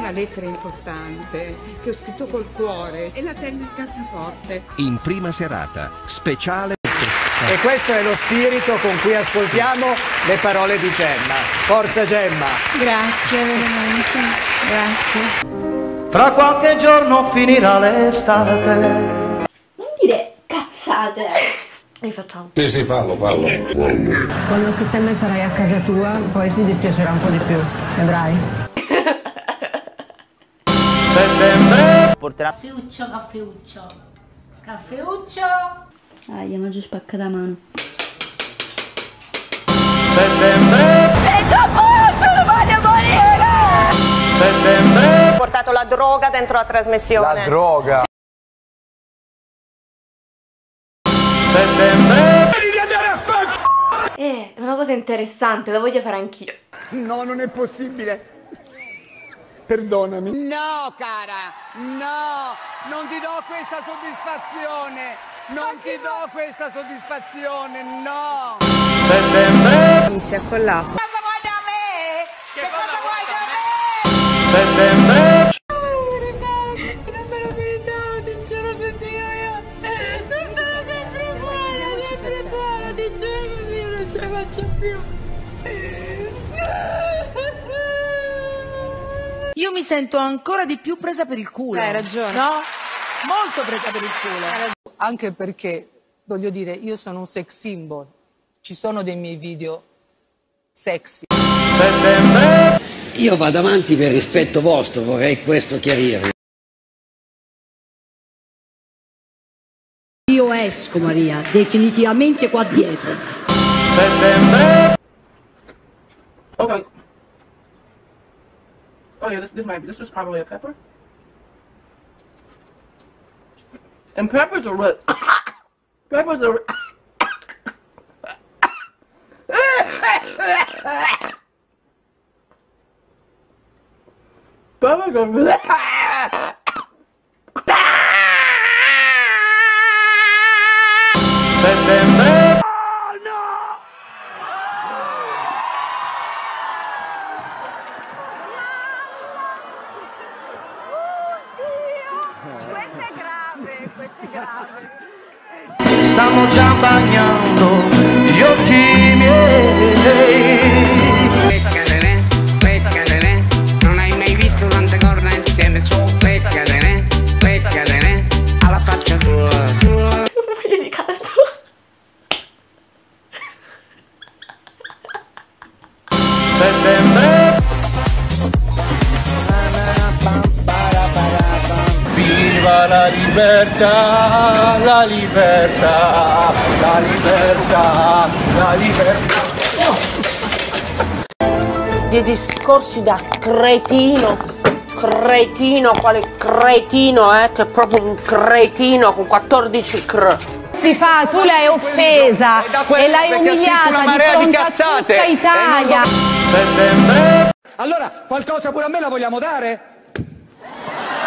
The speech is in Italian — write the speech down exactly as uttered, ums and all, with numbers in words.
una lettera importante che ho scritto col cuore e la tengo in cassaforte. In prima serata, speciale. E questo è lo spirito con cui ascoltiamo le parole di Gemma. Forza Gemma! Grazie, veramente. Grazie. Fra qualche giorno finirà l'estate. Non dire cazzate. Rifacciamo. Sì, sì, fallo, fallo. Quando a settembre sarai a casa tua, poi ti dispiacerà un po' di più. Vedrai. Settembre porterà caffeuccio, caffeuccio. Caffeuccio. Ah, gli hanno giù spaccato la mano. Settembre Sei troppo alto, voglio morire! Settembre Ho portato la droga dentro la trasmissione. La droga! Settembre Eh, è una cosa interessante, la voglio fare anch'io. No, non è possibile. Perdonami. No, cara, no, non ti do questa soddisfazione. Non ti do questa soddisfazione, no. Settembre Mi si è accollato. Cosa vuoi da me? Che cosa vuoi da me? Settembre Non me lo meritavo, ti giuro su Dio io. Non sono sempre buona, sempre buona, ti giuro su Dio, non ce la faccio più. Io mi sento ancora di più presa per il culo. Hai ragione. No? Molto presa per il culo. Anche perché, voglio dire, io sono un sex symbol. Ci sono dei miei video sexy. Settembre Io vado avanti per rispetto vostro, vorrei questo chiarire. Io esco, Maria, definitivamente qua dietro. Settembre Okay. Oh yeah, this this might be this was probably a pepper. And peppers are what? Peppers are. Peppers are. Settembre Questo è grave, questo è grave. stanno già bagnando gli occhi miei. Non hai mai visto tante corna insieme. Leccatene, leccatene, alla faccia tua. Voglio di caldo. Settembre viva la libertà, la libertà, la libertà, la libertà. Dei discorsi da cretino, cretino, quale cretino, eh? Che è proprio un cretino con quattordici cr. Si fa, tu l'hai offesa e l'hai umiliata di fronte a tutta Italia. Settembre Allora, qualcosa pure a me la vogliamo dare?